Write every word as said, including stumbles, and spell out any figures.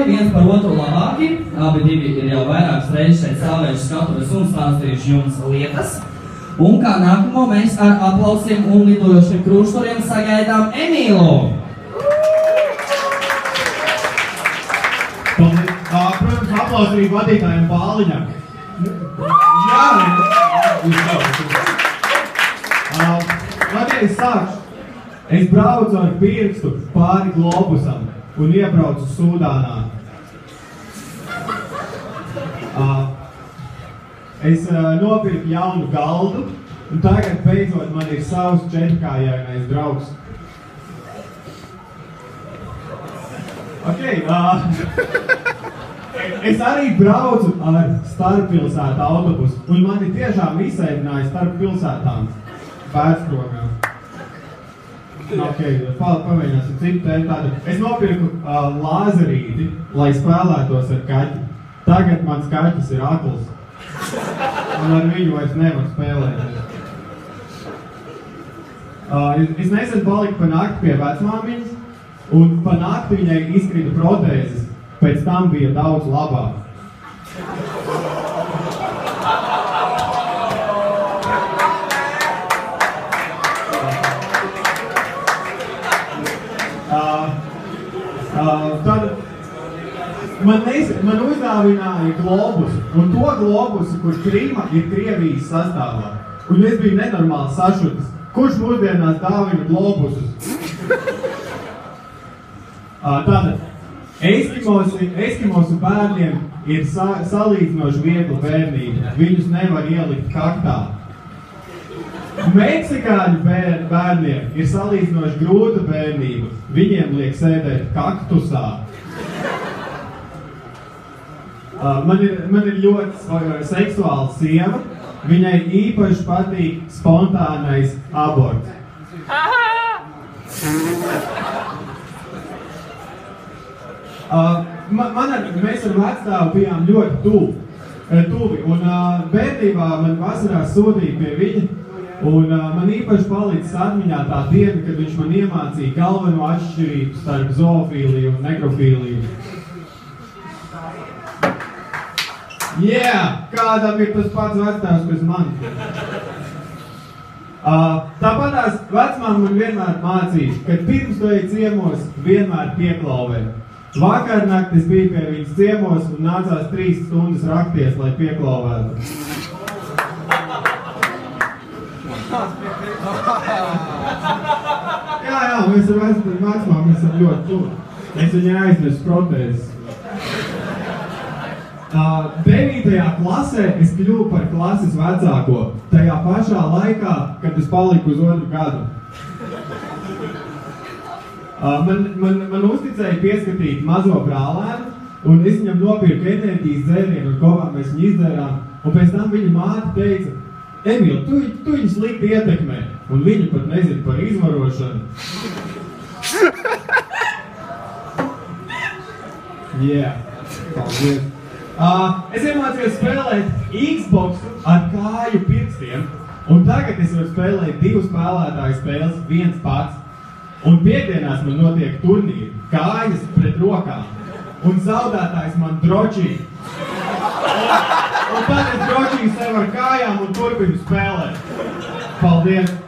viens par otru labāki. Abi divi ir jau vairākas reizes šeit stāvējuši skatuves un stāstījuši jums lietas. Un kā nākamo mēs ar aplausiem un lidojošiem krūšturiem sagaidām Emīlu. Paldies. Protams, aplausīt vadītājiem Bāliņam. Jā, jūs jau. Lai es sākšu, es braucu ar pirkstu pāri globusam un iebraucu Sudānā. Es nopirku jaunu galdu, un tagad beidzot man ir savs četrkājainais draugs. Ok, uh, es arī braucu ar starppilsētu autobusu, un mani tiešām izsēdināja starp pilsētām pēcprogām. Ok, pamēģināsim citu tēmu tādu. Es nopirku uh, lāzerīti, lai spēlētos ar kaķi. Tagad mans kaķis ir akls, un ar viņu vairs nevar spēlēties. Uh, es, es nesen paliku pa nakti pie vecmāmiņas, un pa nakti viņai izkrita protēzes, pēc tam bija daudz labāk. Uh, uh, tad man, nes, man uzdāvināja globusu, un to globusu, kurš Krīma ir Krievijas sastāvā. Un es biju nenormāli sašutis. Kurš mūsdienās dāvina globusus? uh, tātad, Eskimosi, Eskimosu bērniem ir sa, salīdzinoši viegla bērnība. Viņus nevar ielikt kaktā. Meksikāņu bēr, bērniem ir salīdzinoši grūta bērnība. Viņiem liek sēdēt kaktusā. Uh, man, ir, man ir ļoti seksuāla sieva. Viņai īpaši patīk spontānais aborts. Uh, man, man ar, mēs ar vecstāvu bijām ļoti tuvi, tuvi un uh, bērnībā man vasarā sūtīja pie viņa, un uh, man īpaši palicis atmiņā tā diena, kad viņš man iemācīja galveno atšķirību starp zoofīliju un nekrofīliju. Yeah! Kādam ir tas pats vecstāvs, kas man. Uh, tāpatās vecmāma man vienmēr mācīja, ka pirms tu ej ciemos, vienmēr pieklauvē. Vakarnakt es biju pie viņas ciemos un nācās trīs stundas rakties, lai pieklauvētu. Jā, jā, mēs ar vecmāmu esam ļoti tuvi. Es viņai aiznesu protēzes. Uh, devītajā klasē es kļuvu par klases vecāko, tajā pašā laikā, kad es paliku uz otru gadu. Uh, man, man, man uzticēja pieskatīt mazo brālēnu, un es viņam nopirku enerģijas dzērienu, un kopā mēs viņu izdzērām, un pēc tam viņa māte teica, Emīl, tu, tu viņu slikti ietekmē, un viņa pat nezina par izvarošanu. Yeah, paldies. Uh, es iemācījos spēlēt Xboxu ar kāju pirkstiem, un tagad es varu spēlēt divu spēlētāju spēles viens pats. Un piekdienās man notiek turnīri, kājas pret rokām, un zaudētājs man dročī. Un, un tad es dročīju sev ar kājām un turpinu spēlēt. Paldies!